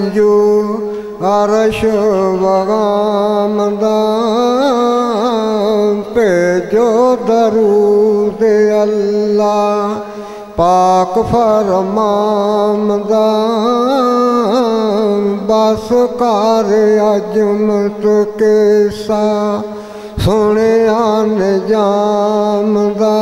ਮੰਜੂ ਅਰਸ਼ ਵਗਾਮਦਾ ਭੇਜੋ ਦਰੂਦ ਅੱਲਾ ਪਾਕ ਫਰਮਾਮਦਾ ਬਸ ਕਰ ਅਜ਼ਮਤ ਕੇਸਾ ਸੁਣਿਆ ਨਿਜਾਮਦਾ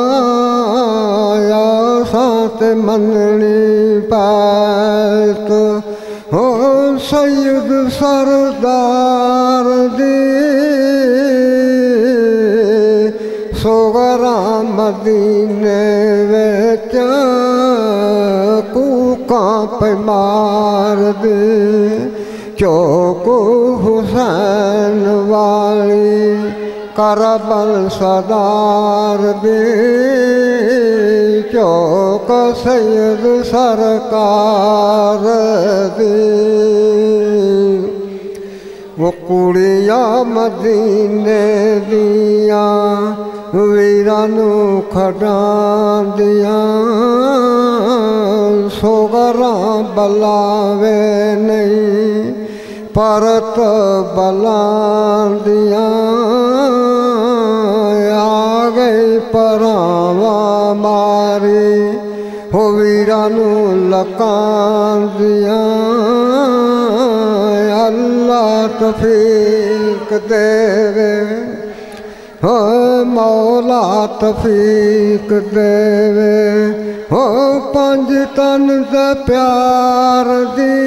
ਆਸਾਂ ਤੇ ਮੰਨਣੀ ਪੈਤ ਹੋ ਸੈਯਦ ਸਰਦਾਰ ਦੀ ਸੋਗਰਾਂ ਮਦੀਨੇ ਵਿੱਚ ਕੂਕਾਂ ਪੇ ਮਾਰਦੇ ਚੌਕ ਹੁਸੈਨ ਵਾਲੀ ਕਰਬਲ ਸਰਦਾਰ ਦੇ ਚੌਕ ਸੈਯਦ ਸਰਕਾਰ ਦੇ ਉਹ ਕੁੜੀਆਂ ਮਦੀਨੇ ਦੀਆਂ ਵੀਰਾਂ ਨੂੰ ਖਡਾਂਦੀਆਂ ਸੋਗਰਾਂ ਬਲਾਵੇ ਨਹੀਂ ਪਰਤ ਬਲਾਂਦੀਆਂ ਆ ਗਈ ਪਰਾਵਾਂ ਮਾਰੀ ਹੋ ਵੀਰਾਂ ਨੂੰ ਲਕਾਂਦੀਆਂ ਅੱਲਾ ਤੌਫੀਕ ਦੇਵੇ ਹੋ ਮੌਲਾ ਤੌਫੀਕ ਦੇਵੇ ਹੋ ਪੰਜ ਤਨ ਦੇ ਪਿਆਰ ਦੀ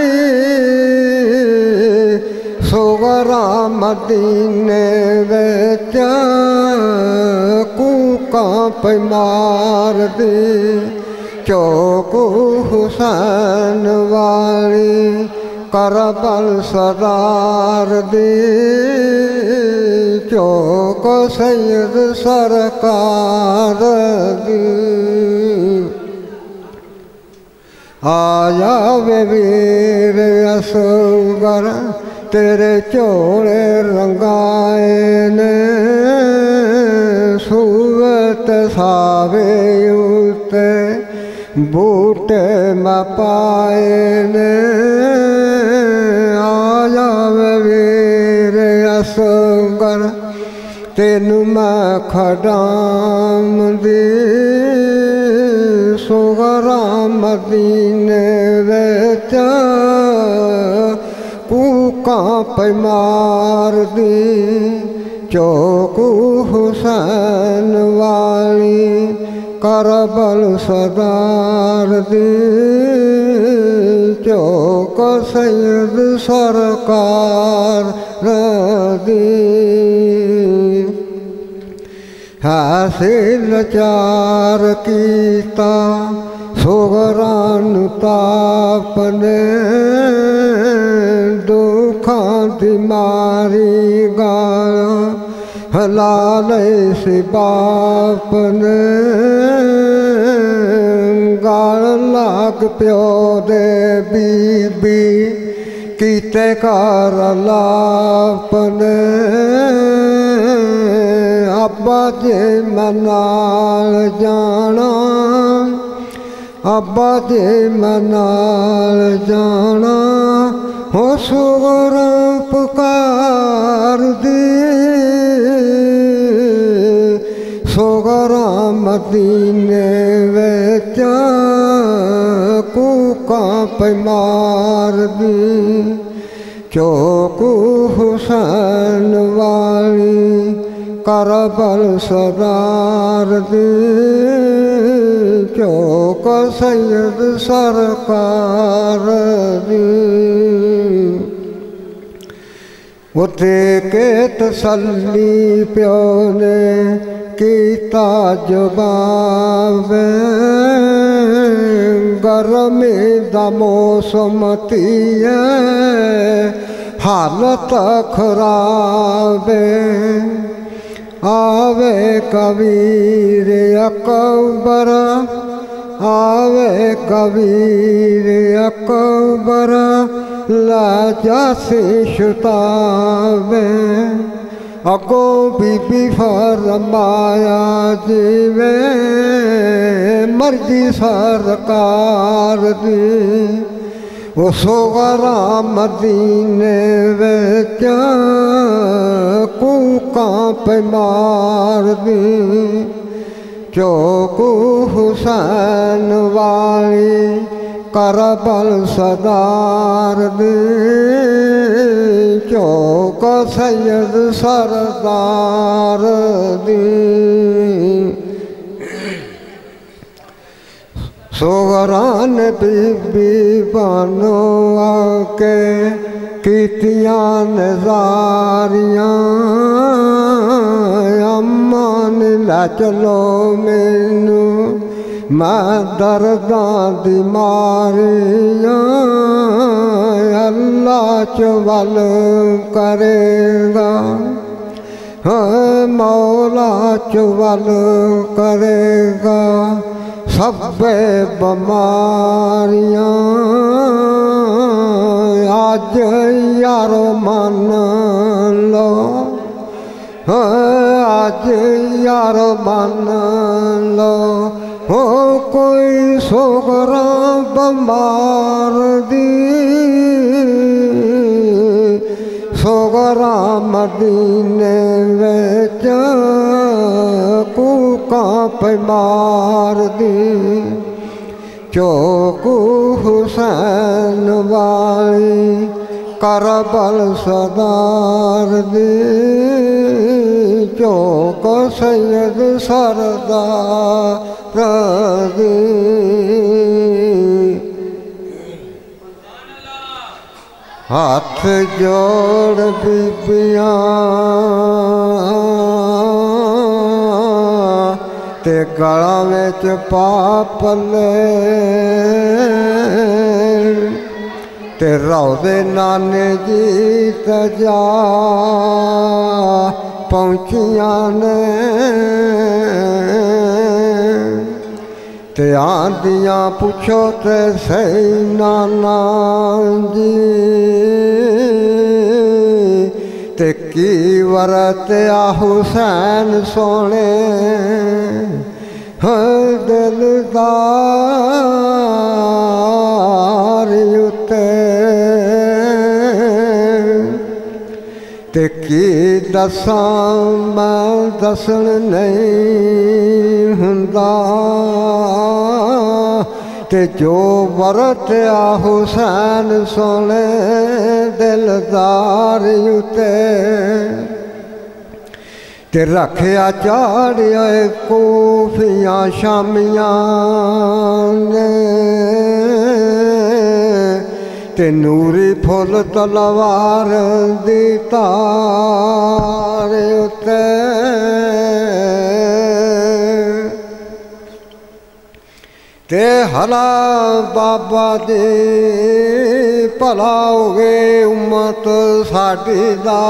ਸੋਗਰਾਂ ਮਦੀਨੇ ਵਿੱਚ ਕੂਕਾਂ ਪੇ ਮਾਰਦੀ ਚੌਕ ਹੁਸੈਨ ਵਾਲੀ ਕਰਬਲ ਸਰਦਾਰ ਦੀ ਚੌਕ ਸੈਯਦ ਸਰਕਾਰ ਦੀ ਆਇਆ ਵੇ ਵੀਰ ਅਸਗਰ ਤੇਰੇ ਝੋਲੇ ਰੰਗਾਏ ਨੇ ਸੂਰਤ ਸਾਵੇ ਉਤੇ ਬੂਟੇ ਮੈਂ ਪਾਏ ਨੇ ਆਇਆ ਵੇ ਵੀਰ ਅਸਗਰ ਤੈਨੂੰ ਮੈਂ ਖਡਾਂਦੀ ਸੋਗਰਾਂ ਮਦੀਨੇ ਵਿੱਚ ਕੂਕਾਂ ਪੇ ਮਾਰਦੀ ਚੌਕ ਹੁਸੈਨ ਵਾਲੀ ਕਰਬਲ ਸਰਦਾਰ ਦੀ ਚੌਕ ਸੈਯਦ ਸਰਕਾਰ ਦੀ ਹਾਸਿਲ ਚਾਰ ਕੀਤਾ ਸੋਗਰਾਂ ਨੂੰ ਤਾਪ ਨੇ ਦੁੱਖਾਂ ਦੀ ਮਾਰੀ ਗਾਲ ਹਲਾਲੇ ਸੀ ਬਾਪ ਨੇ ਗਾਲ ਲਾਗ ਪਿਓ ਦੇ ਬੀਬੀ ਕੀਤੇ ਘਰ ਲਾਪ ਨੇ ਅੱਬਾ ਜੇ ਮੈਂ ਨਾਲ ਜਾਣਾ ਅੱਬਾ ਜੇ ਮੈਂ ਨਾਲ ਜਾਣਾ ਹੋ ਸੋਗਰਾਂ ਪੁਕਾਰਦੀ ਸੋਗਰਾਂ ਮਦੀਨੇ ਵਿੱਚ ਕੂਕਾਂ ਪੇ ਮਾਰਦੀ ਚੌਕ ਹੁਸੈਨ ਵਾਲੀ ਕਰਬਲ ਸਰਦਾਰ ਦੀ ਚੌਕ ਸੈਯਦ ਸਰਕਾਰ ਦੀ ਉੱਥੇ ਕੇ ਤਸੱਲੀ ਪਿਓ ਨੇ ਕੀਤਾ ਜਵਾਬ ਗਰਮੀ ਦਾ ਮੌਸਮ ਧੀਏ ਹਾਲਤ ਖਰਾਬ ਆਵੇ ਕਬੀਰ ਅਕਬਰ ਆਵੇ ਕਬੀਰ ਅਕਬਰ ਲਾਜਾ ਸੇ ਸ਼ਤਾਵੇ ਅੱਗੋਂ ਬੀਬੀ ਫਰਮਾਇਆ ਜਿਵੇਂ ਮਰਜ਼ੀ ਸਰਕਾਰ ਦੀ صغرا مدینے وچ کوکاں پہ مار دی چوک حسین والی کربل صدار دی چوک سید سردار دی سغران بی بی بانو آکے کیتیاں نظاریاں امان لے چلو مینو میں درداں دی ماریاں اللہ چول کرے گا مولا چول کرے گا سب بیماریاں آج یار مان لو آج یار مان لو ہو کوئی صغرا بمار دی صغرا مدینے وچ کوکاں پہ مار دی چوک حسین والی کربل صدار دی چوک سید سردار دی ہاتھ جوڑ بیبیاں تے گلاں وچ پا پلے تے روضے نانے جی تجا پہنچیاں نے تے آندیاں پوچھو تے سہی نانا جی تے کی ورتیا حسین سونے دلدار اتے تے کی دساں میں دسن نہیں ہوندا تے جو ورتیا حسین سونے دلدار اتے تے رکھیا چاڑیا کوفیاں شامیاں نے تے نوری پھول تلوار دی تار اتے تے ہلا بابا دی بھلا ہوئے امت ساڈی دا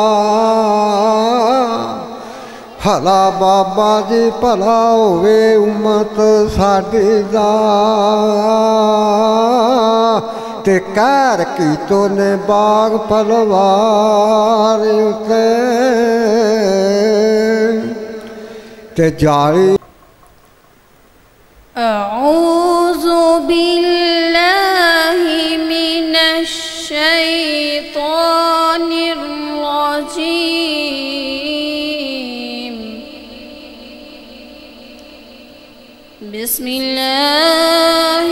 ہلا بابا جی بھلا ہوئے امت ساڈی دا تے کہر کی تو نے باغ پلوار تے جاری اعوذ باللہ من الشیطان الرجیم بسم اللہ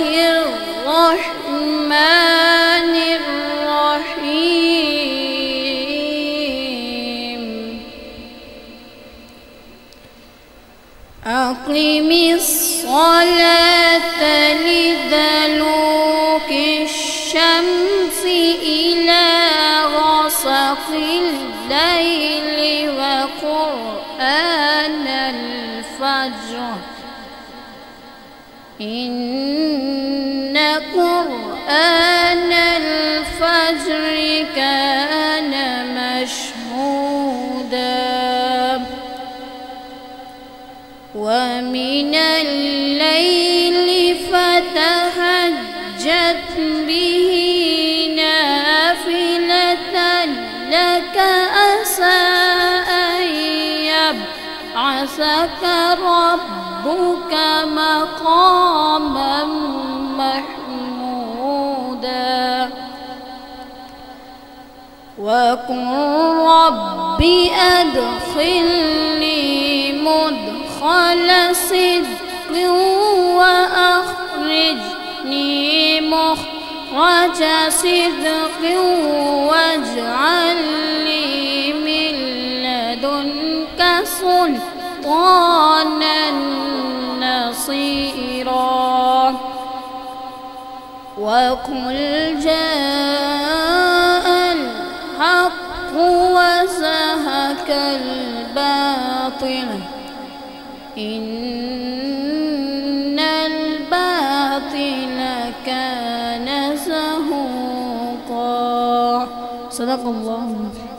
الرحمن الرحیم اقم الصلاة لدلوك الشمس إلى غسق الليل وقرآن الفجر إن قرآن الفجر كان مشهودا ومن الليل فتهجد به نافلة لك عسى أن يبعثك ربك مقاما محمودا وقل رب أدخلني مدخل صدق وأخرجني مخرج صدق واجعل لي من لدنك سلطانا نصيرا وقل جاء الحق وزهق الباطل إن الباطل كان زهوقا. صدق الله.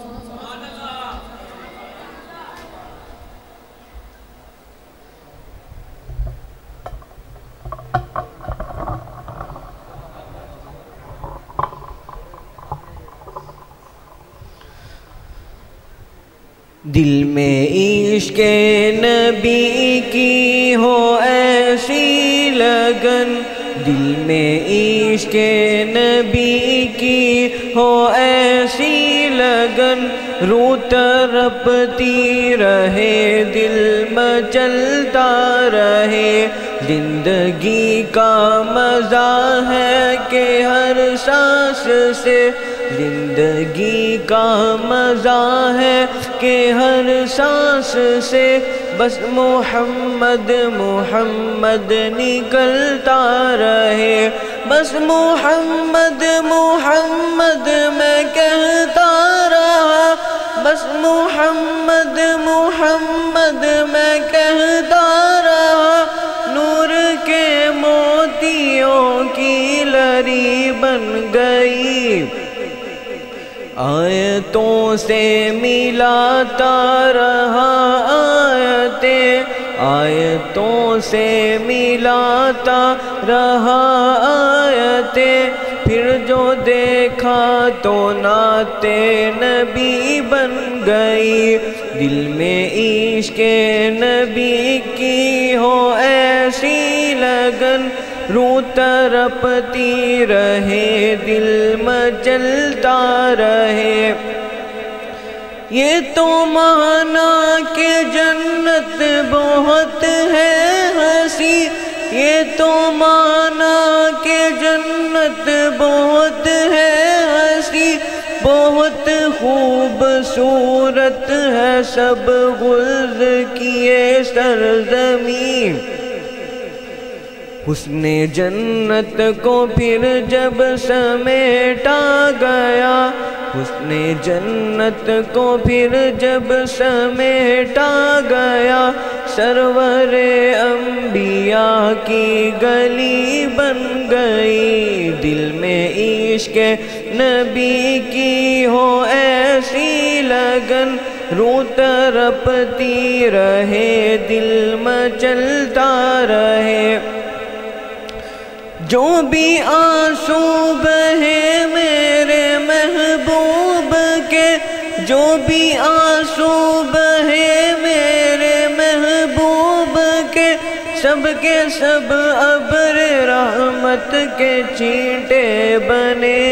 دل میں عشق نبی کی ہو ایسی لگن، دل میں عشق نبی کی ہو ایسی لگن، روح تڑپتی رہے دل مچلتا رہے، زندگی کا مزہ ہے کہ ہر سانس سے، زندگی کا مزہ ہے کہ ہر سانس سے بس محمد محمد نکلتا رہے، بس محمد محمد میں کہتا رہا، بس محمد محمد میں کہتا رہا، نور کے موتیوں کی لری بن گئی، آیتوں سے ملاتا رہا آیتوں سے ملاتا رہا آیتیں، پھر جو دیکھا تو نعت نبی بن گئی، دل میں عشق نبی کی ہو ایسی لگن، روح تڑپتی رہے دل مچلتا رہے، یہ تو مانا کہ جنت بہت ہے ہنسی، یہ تو مانا کہ جنت بہت ہے ہنسی، بہت خوبصورت ہے سب غلظ کیے سرزمین، حسن جنت کو پھر جب سمیٹا گیا، حسن جنت کو پھر جب سمیٹا گیا، سرور انبیاء کی گلی بن گئی، دل میں عشق نبی کی ہو ایسی لگن، روح تڑپتی رہے دل مچلتا رہے، جو بھی آنسو بہے میرے محبوب کے، جو بھی آنسو بہے میرے محبوب کے، سب کے سب ابر رحمت کے چھینٹے بنے،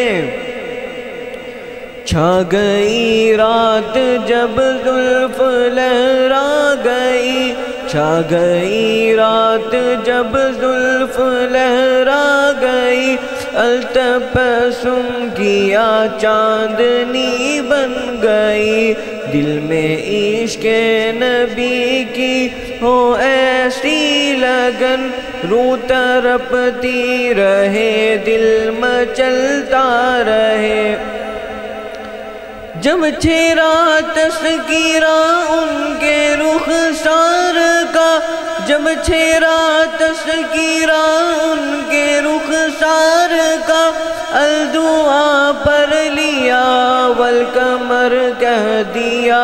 چھا گئی رات جب زلف لہرا گئی، چھا گئی رات جب زلف لہرا گئی، التبسم کیا چاندنی بن گئی، دل میں عشق نبی کی ہو ایسی لگن، روح تڑپتی رہے دل مچلتا رہے، جب چھیرا تذکیرہ ان کے رخسار کا، جب چھیرا تذکیرہ ان کے رخسار کا، الدعا پر لیا والقمر کہہ دیا،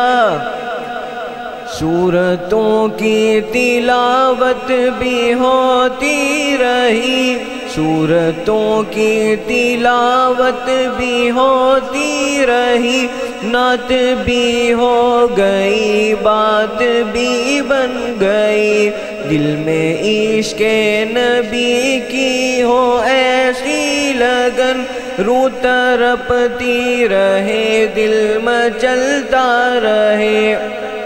سورتوں کی تلاوت بھی ہوتی رہی، سورتوں کی تلاوت بھی ہوتی رہی، نعت بھی ہو گئی بات بھی بن گئی، دل میں عشق نبی کی ہو ایسی لگن، روح تڑپتی رہے دل مچلتا رہے۔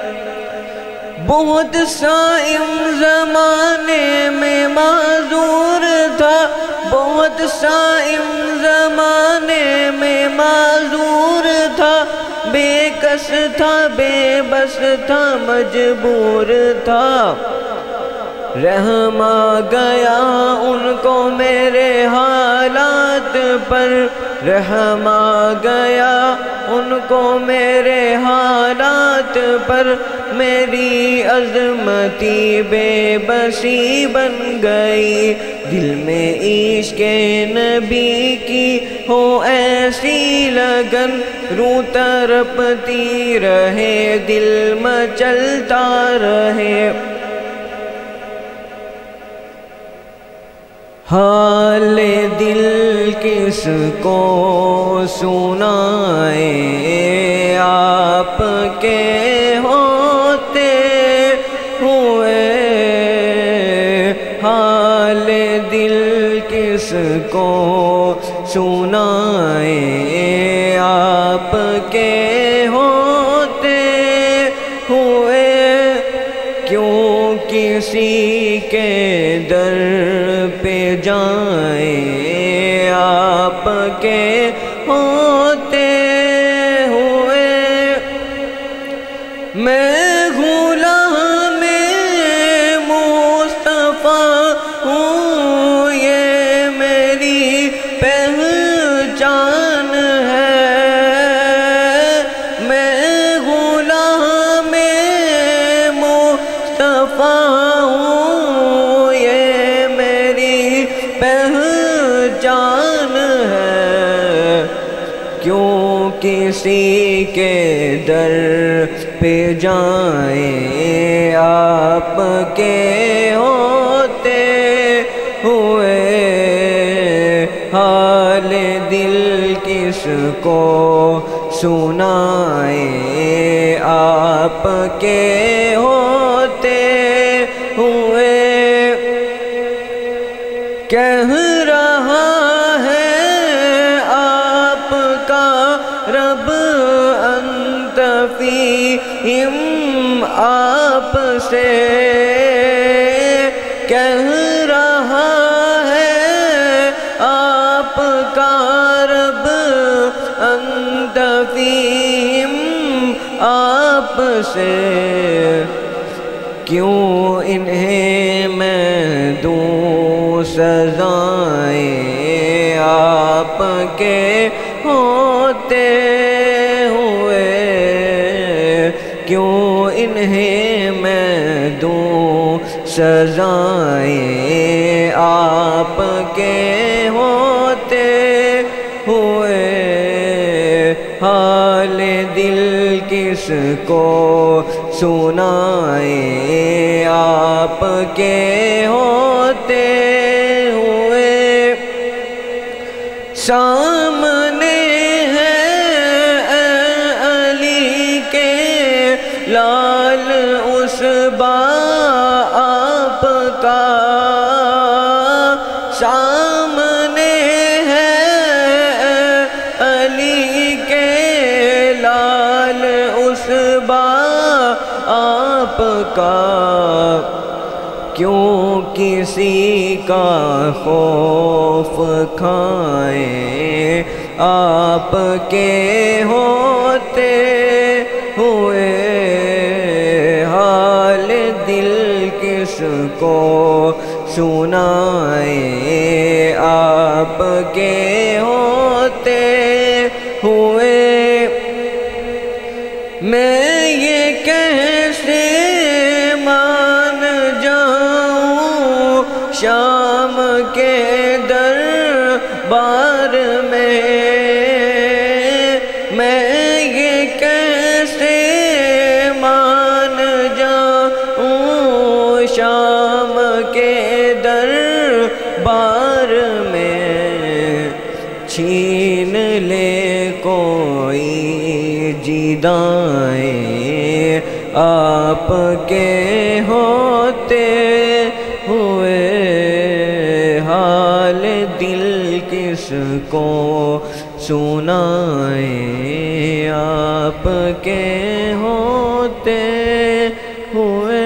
بہت صائم زمانے میں معذور تھا، بہت صائم زمانے میں معذور تھا، بے کس تھا بے بس تھا مجبور تھا۔ رحم آ گیا ان کو میرے حالات پر، رحم آ گیا ان کو میرے حالات پر، میری عظمتی بے بسی بن گئی۔ دل میں عشق نبی کی ہو ایسی لگن، روح تڑپتی رہے دل مچلتا رہے۔ حال دل کس کو سنائے، آپ کے ہوتے ہوئے۔ حال دل کس کو سنائے، آپ کے ہوتے ہوئے۔ کیوں کسی کے در پہ جائیں، آپ کے ہوتے ہوئے۔ میں غلام مصطفیٰ ہوں، یہ میری پہچان ہے۔ میں غلام مصطفیٰ ہوں، یہ میری پہچان ہے۔ کیوں کسی کے در پہ جائیں، آپ کے ہوتے ہوئے۔ حال دل کس کو سنائیں، آپ کے ہوتے ہوئے۔ کہہ رہا ہے آپ کا رب انت فیہم، آپ سے کہہ رہا ہے آپ کا رب انت فیہم، آپ سے۔ کیوں انہیں میں دوں سزائیں، آپ کے ہوتے ہوئے۔ کیوں انہیں میں دوں سزائیں، آپ کے ہوتے ہوئے۔ حال دل کس کو سنائیں، آپ کے ہوتے ہوئے۔ سامنے ہے علی کے لال عصبہ آپ کا، سامنے ہے علی کے لال عصبہ آپ کا۔ کیوں کسی کا خوف کھائیں، آپ کے ہوتے ہوئے۔ حال دل کس کو سنائیں، آپ کے ہوتے ہوئے۔ میں یہ کیسے مان جاؤں شام کے دربار میں، میں یہ کیسے مان جاؤں شام کے دربار میں۔ چھین لے کوئی جدائیں، آپ کے ہوتے کو سنائیں آپ کے ہوتے ہوئے.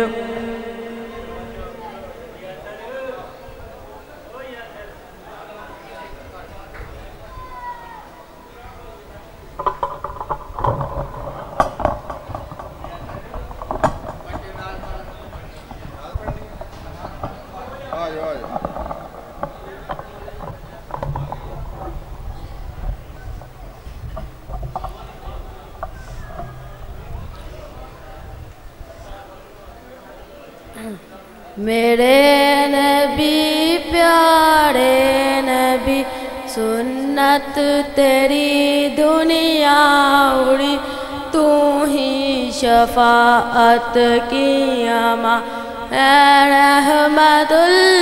میرے نبی پیارے نبی سنت تیری دنیا اڑی تو ہی شفاعت کی اما اے رحمت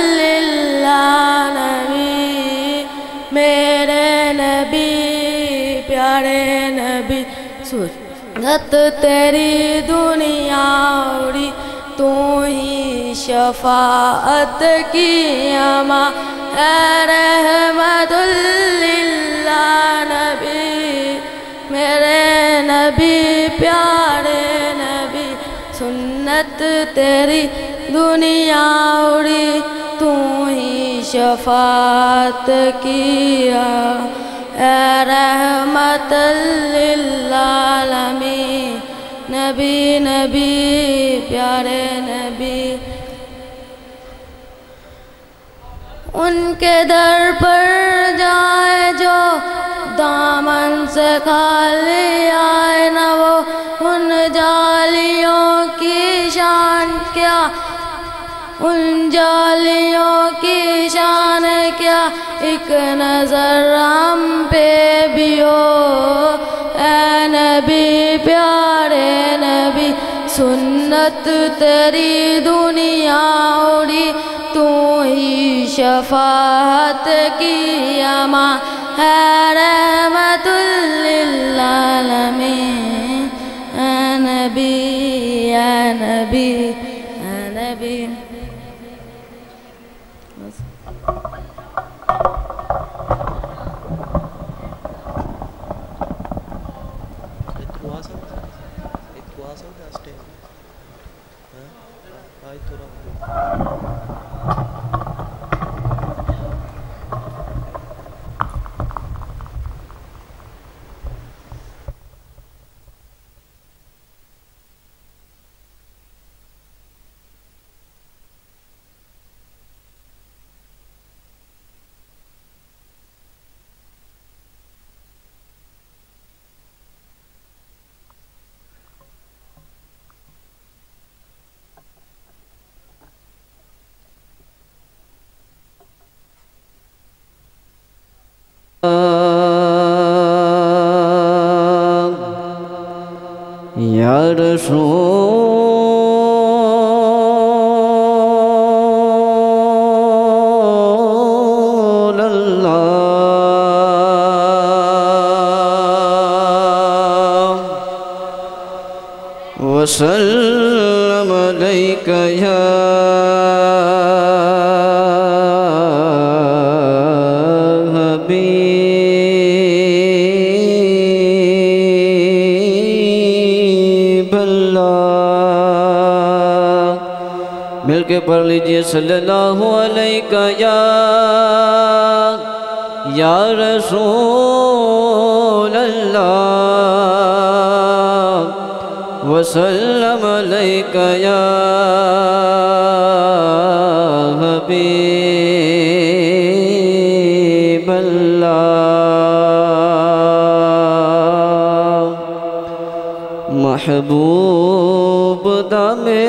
للعالمین. میرے نبی پیارے نبی سنت تیری دنیا اڑی تو ہی شفاعت کی اما اے رحمت للعالمین. میرے نبی پیارے نبی سنت تیری دنیا اڑی تو ہی شفاعت کی اے رحمت للعالمین. نبی نبی پیارے نبی ان کے در پر جائے جو دامن سے خالی آئے نہ وہ ان جالیوں کی شان کیا ان جالیوں کی شان کیا ایک نظر ہم پہ بھی ہو. اے نبی پیارے نبی سنت تیری دنیا اڑی تو ہی شفاعت کی اما ہے رحمت للعالمین. اے نبی اے نبی اے نبی. یا رسول اللہ وسلم علیک یا مل کے پڑھ لیجئے صلی اللہ علیہ یا رسول اللہ وسلم علیک یا حبیب اللہ. محبوب دا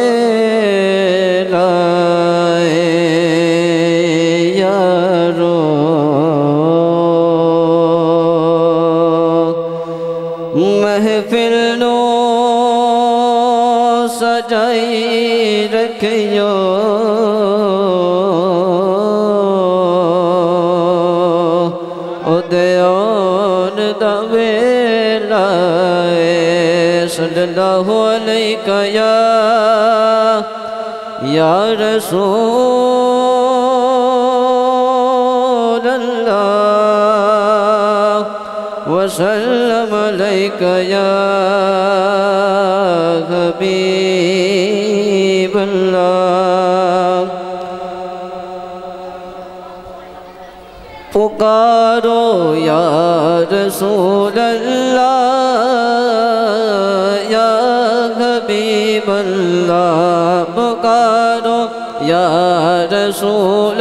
میرا یارو محفل نو سجائی رکھیو او دیون دا ویلا صلی اللہ علیہ یا رسول اللہ وسلم عليك يا حبيب الله پکارو یا رسول اللہ یا حبیب اللہ پکارو یا رسول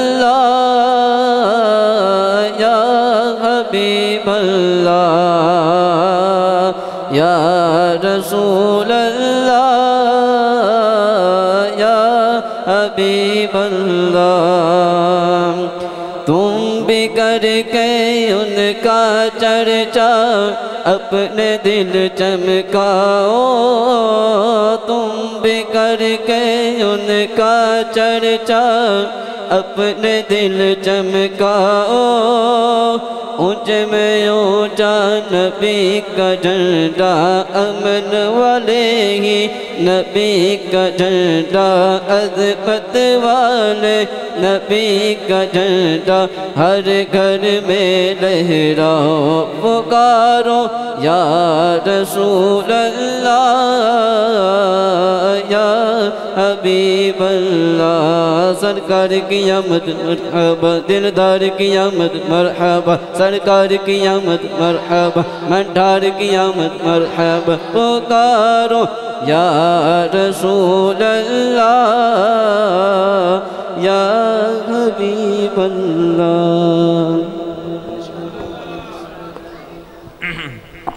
اللہ یا حبیب اللہ یا رسول اللہ یا حبیب اللہ تم بھی کر کے ان کا چرچا اپنے دل چمکاؤ تم بھی کر کے ان کا چرچا اپنے دل چمکاؤ اونچ میں اونچا نبی کا جھنڈا امن والے ہی نبی کا جھنڈا عظمت والے نبی کا جھنڈا ہر گھر میں لہراؤ پکارو یا رسول اللہ یا حبیب اللہ سرکار کی آمد مرحبا دلدار کی آمد مرحبا سرکار کی آمد مرحبا منڈار کی آمد مرحبا پکارو یا رسول اللہ یا حبیب اللہ